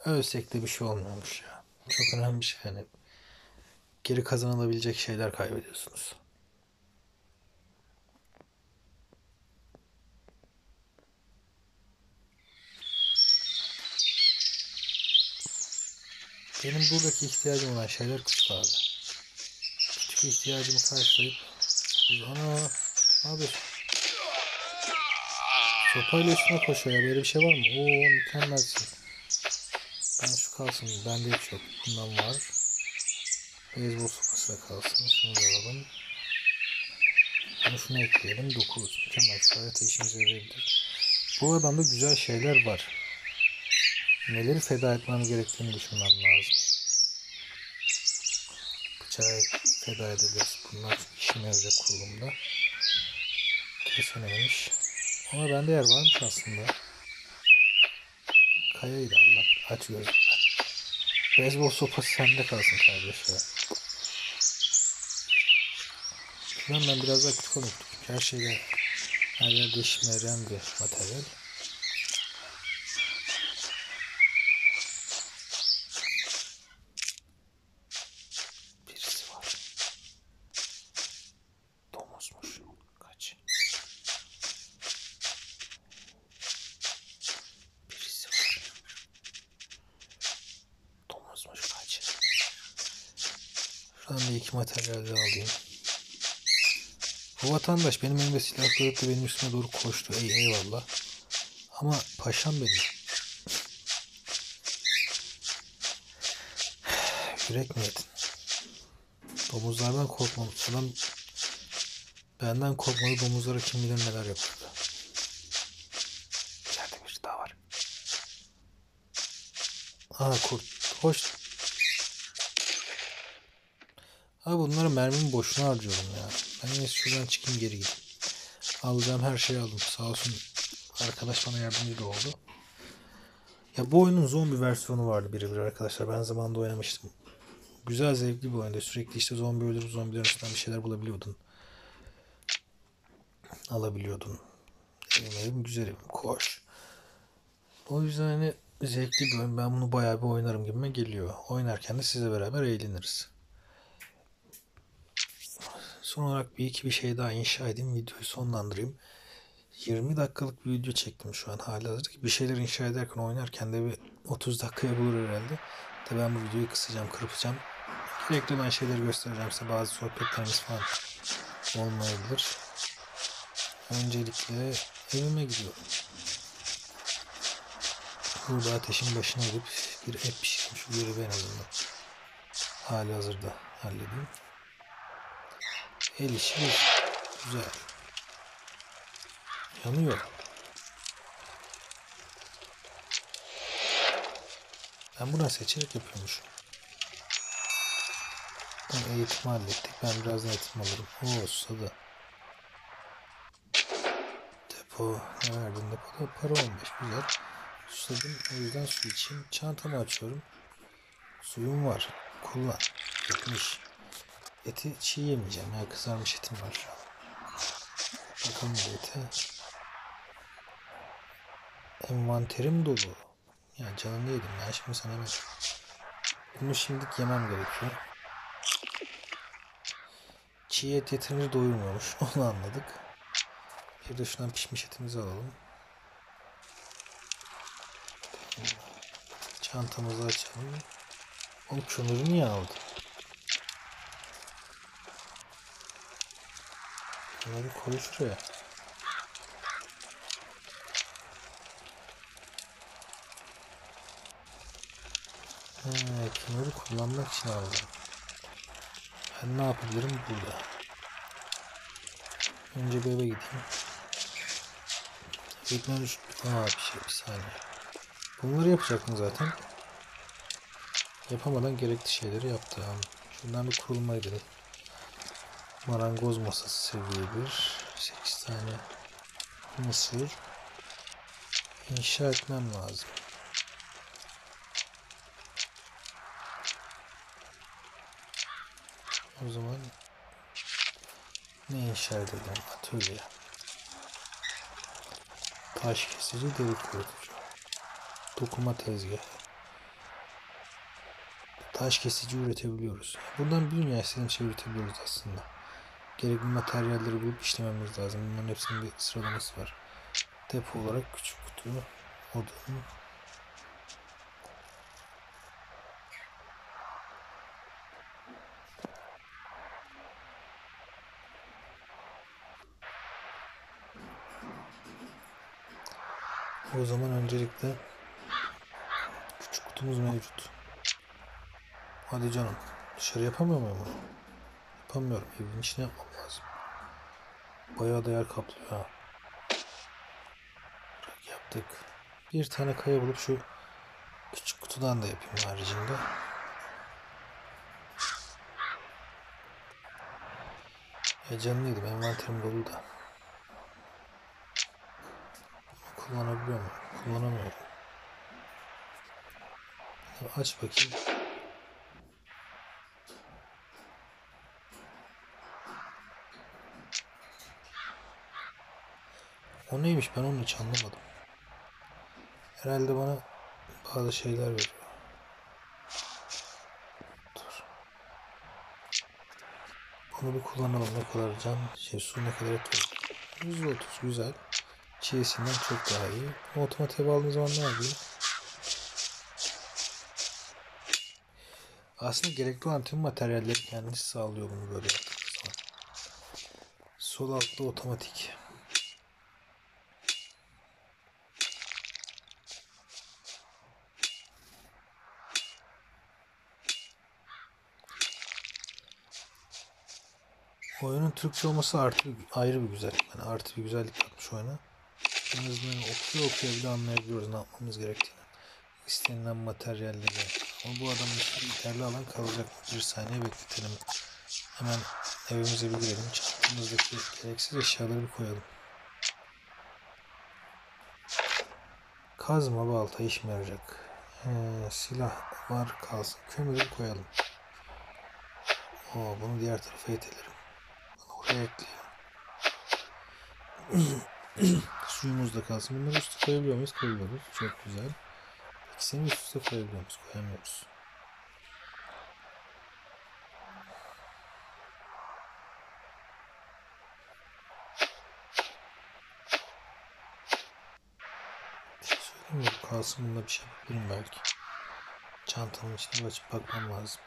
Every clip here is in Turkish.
Ölsek de bir şey olmuyormuş ya. Çok önemli bir şey yani. Geri kazanılabilecek şeyler kaybediyorsunuz. Benim buradaki ihtiyacım olan şeyler küçük abi. Küçük ihtiyacımı karşılayıp ana ne yapıyorsun? Sopayla üstüne koşuyor ya, böyle bir şey var mı? Oo, mükemmelsin. Ben şu kalsın, bende hiç yok. Bundan var. Beyzbol sopası da kalsın. Şunu da alalım. Şunu ekleyelim. 9. Mükemmel. Şu harita işimize yarayabilir. Bu adamda güzel şeyler var. Neleri feda etmem gerektiğini düşünmem lazım. Bıçağı feda edebiliriz. Bunlar işime yarayacak kurulumda. Kesememiş. Ama bende yer varmış aslında. Kayaydı Allah. Aç gözüm. Beyzbol sopası sende kalsın kardeş ya. Şuradan ben biraz daha küçük unuttum. Her şeyde, her yerde işime yarayan bir materyal. Birisi var. Domuzmuş. Kaç. Birisi var. Domuzmuş kaç. Şuradan bir iki materyalleri alayım. Bu vatandaş benim elimde silah görüp de benim üstüme doğru koştu. Eyvallah. Ama paşam benim. Yürek mi yedin? Domuzlardan korkmam. Adam benden korkmadı, domuzlara kim bilir neler yapardı. İçeride bir daha var. Aa, kurt. Hoş. Abi bunlara mermimi boşuna harcıyorum ya. Ben yine şuradan çıkayım, geri gideyim. Alacağım her şeyi aldım. Sağ olsun arkadaş bana yardımcı da oldu. Ya bu oyunun zombi versiyonu vardı birebir arkadaşlar. Ben zamanında oynamıştım. Güzel, zevkli bir oyunda. Sürekli işte zombi öldürüp zombilerin üstünden bir şeyler bulabiliyordun. Alabiliyordun. Evim güzel, evim koş. O yüzden hani zevkli bir oyun. Ben bunu bayağı bir oynarım gibime geliyor. Oynarken de sizle beraber eğleniriz. Son olarak bir iki bir şey daha inşa edeyim. Videoyu sonlandırayım. 20 dakikalık bir video çektim şu an halihazırda. Bir şeyler inşa ederken, oynarken de bir 30 dakikaya bulur herhalde. De ben bu videoyu kısacağım, kırpacağım. Gerekli olan şeyleri göstereceğim size. Bazı sohbetlerimiz falan olmayabilir. Öncelikle evime gidiyorum. Burada ateşin başına gidip bir et pişireyim. Şu görevi en azından halihazırda halledeyim. El işi bir. Güzel. Yanıyor. Ben buradan seçerek yapıyormuşum. Tamam, eğitimi hallettik. Ben birazdan eğitim alırım. Oo, susadı. Depo. Ne verdin depoda? Para 15. Güzel. Susadım. O yüzden su içeyim. Çantamı açıyorum. Suyum var. Kullan. 70. Eti çiğ yemeyeceğim. Ya kızarmış etim var şu an. Bakalım bir ete. Envanterim dolu. Ya canım yedim ya. Şimdi sana ben bunu şimdilik yemem gerekiyor. Çiğ et yeterince doyurmuyormuş. Onu anladık. Bir de şundan pişmiş etimizi alalım. Çantamızı açalım. Oğlum kömürü niye aldım? Bunları koy şuraya. Kömürü kullanmak için aldım. Ben ne yapabilirim burada? Önce bir eve gideyim. Gitmem bir saniye. Bunları yapacaktım zaten. Yapamadan gerekli şeyleri yaptım. Şundan bir kurulma edelim. Marangoz masası seviye 1. 8 tane mısır. İnşa etmem lazım. O zaman ne inşa edelim? Atölye. Taş kesici, deri kurutucu. Dokuma tezgahı. taş kesici üretebiliyoruz. Buradan bir dünya istediğim şey üretebiliyoruz aslında. Gerekli materyalleri bulup işlememiz lazım. Bunların hepsinin bir sıralaması var. Depo olarak küçük kutu, odun. O zaman öncelikle küçük kutumuz mevcut. Hadi canım. Dışarı yapamıyor muyum bunu? Yapamıyorum. Evin içine yapmam lazım. Bayağı da yer kaplıyor ha. Yaptık. Bir tane kaya bulup şu küçük kutudan da yapayım haricinde. Canlıydım. Envanterim dolu da. Bunu kullanabiliyor muyum? Kullanamıyorum. Aç bakayım. O neymiş, ben onu hiç anlamadım. Herhalde bana bazı şeyler veriyor. Dur. Bunu bir kullanalım. Ne kadar can, su ne kadar et verir. 130 güzel. Çiğsinden çok daha iyi. Otomatiğe bağladığım zaman ne yapıyor? Aslında gerekli olan tüm materyalleri kendisi sağlıyor bunu böyle yaptığımız zaman. Sol altta otomatik. Oyunun Türkçe olması ayrı bir güzellik. Yani artı bir güzellik katmış oyuna. En azından okuya bile anlayabiliyoruz ne yapmamız gerektiğini. İstenilen materyalleri. Ama bu adamın için yeterli alan kalacak. Bir saniye bekletelim. Hemen evimize bir girelim. Çantamızdaki gereksiz eşyaları bir koyalım. Kazma, balta işime yarayacak. Silah var kalsın. Kömürü koyalım. Bunu diğer tarafa itelerim. Bunu oraya ekleyelim. Suyumuz da kalsın. Bunları üstü koyabiliyor muyuz? Koyuyoruz. Çok güzel. İkisini üst üste koyabiliyor muyuz? Koyamıyoruz. Bir şey söyleyeyim mi? Bu kalsın, bunda bir şey yapabilirim belki. Çantamın içine açıp bakmam lazım.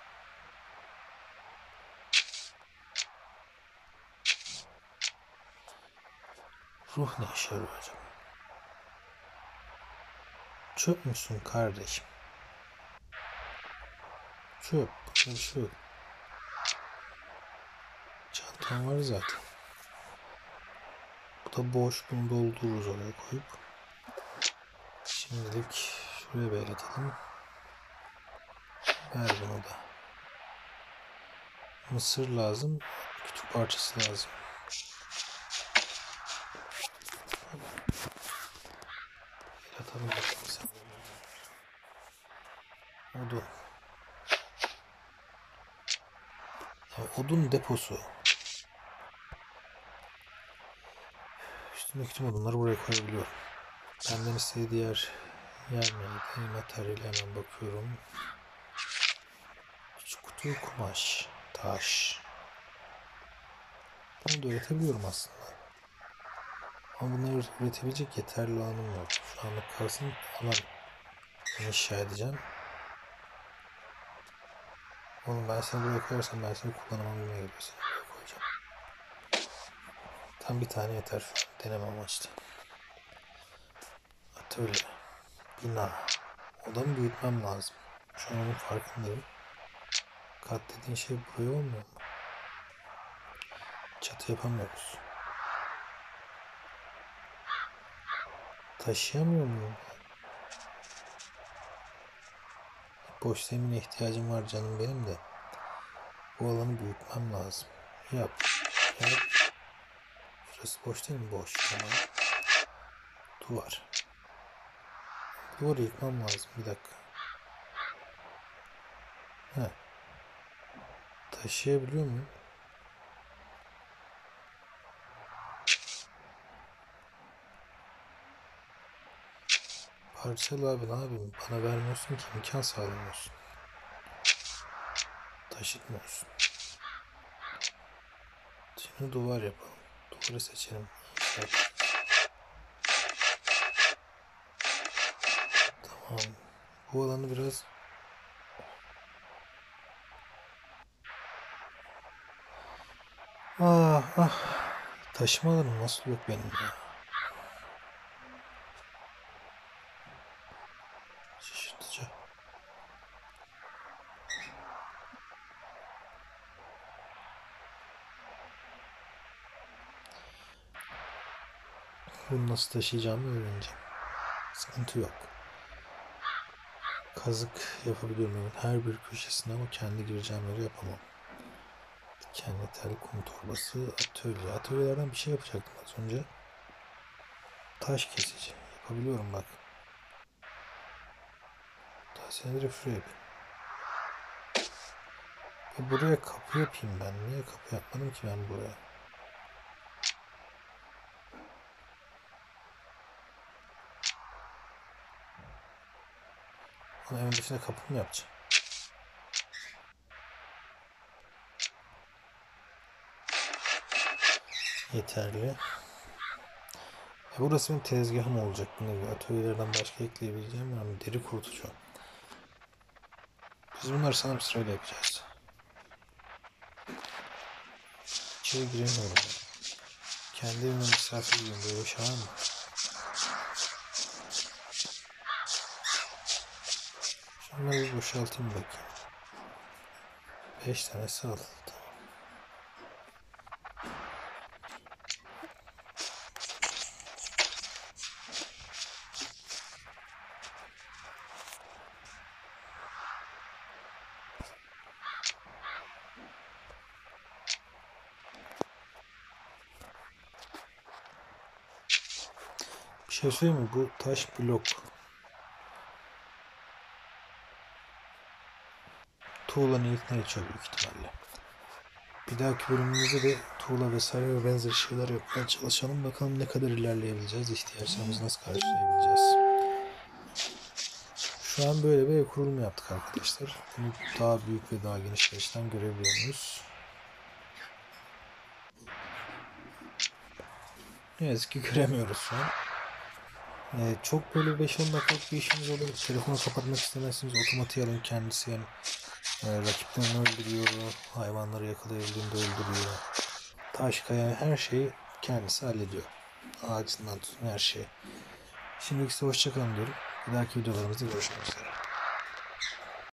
Ruh ne işe yarıyor acaba? Çöp müsün kardeşim? Çöp. Burada bir şey yok. Çantam var zaten. Bu da boş. Bunu doldururuz oraya koyup. Şimdilik şuraya bir el atalım. Ver bunu da. Mısır lazım. Kütük parçası lazım. El atalım bakalım sen. Odun. Ya, odun deposu. Üstündeki tüm odunları buraya koyabiliyorum. Benden istediği yer neydi? Materyali hemen bakıyorum. Küçük kutu, kumaş, taş. Bunu da üretebiliyorum aslında. Ama bunları üretebilecek yeterli alanım yok. Şu anlık kalsın, alan inşa edeceğim. Oğlum ben seni buraya koyarsam ben seni kullanamam gibi geliyor. Seni buraya koyacağım. Tam bir tane yeter şu an. Deneme amaçlı. Atölye. Bina. Odamı büyütmem lazım. Şu an onun farkındayım. Kat dediğin şey buraya olmuyor mu? Çatı yapamıyoruz. Taşıyamıyor muyum? Boş zemine ihtiyacım var canım benim de. Bu alanı büyütmem lazım. Yap. Yap. Şurası boş değil mi? Boş. Tamam. Duvar. Duvarı yıkmam lazım. Bir dakika. Heh. Taşıyabiliyor muyum? Parçalı abi, ne yapayım? Bana vermiyorsun ki, imkan sağlamıyorsun. taşıt mı olsun? Şimdi duvar yapalım. Duvarı seçelim. İnşaat. Tamam. Bu alanı biraz ah. Taşıma alanım nasıl yok benim ya? Şaşırtıcı. Bunu nasıl taşıyacağımı öğreneceğim. Sıkıntı yok. Kazık yapabiliyorum her bir köşesine ama kendi gireceğim yere yapamam. Kendi tel kum torbası, atölye. Atölyelerden bir şey yapacaktım az önce. Taş kesici. Yapabiliyorum bak. Daha senedir şuraya yapayım. Buraya kapı yapayım ben. Niye kapı yapmadım ki ben buraya? Ama evin dışına kapı mı yapacağım? Yeterli. Burası benim tezgahım olacak. Yine atölyelerden başka ekleyebileceğim var mı? Deri kurutucu. Biz bunları sanırım sırayla yapacağız. İçeri giremiyorum. Kendi evime misafir gibiyim. Böyle bir şey var mı? Şunları bir boşaltayım bakayım. 5 tanesi al. Tamam. Bir şey söyleyeyim mi? Bu taş blok. Tuğlanın ilk ne geçiyor büyük ihtimalle. Bir dahaki bölümümüzde de tuğla vesaire ve benzer şeyler yapmaya çalışalım. Bakalım ne kadar ilerleyebileceğiz. İhtiyaçlarımızı nasıl karşılayabileceğiz. Şu an böyle bir kurulum yaptık arkadaşlar. Bunu daha büyük ve daha geniş bir açıdan görebiliyor muyuz? Ne yazık ki göremiyoruz şu an. Çok böyle 5-10 dakikalık bir işimiz olur. Telefonu kapatmak istemezsiniz. Otomatiğe alın kendisi yani. Rakiplerini öldürüyor. Hayvanları yakalayabildiğinde öldürüyor. Taş, kaya her şeyi kendisi hallediyor. Ağacından tutun her şeyi. Şimdilik size hoşçakalın diyorum. Bir dahaki videolarımızda görüşmek üzere.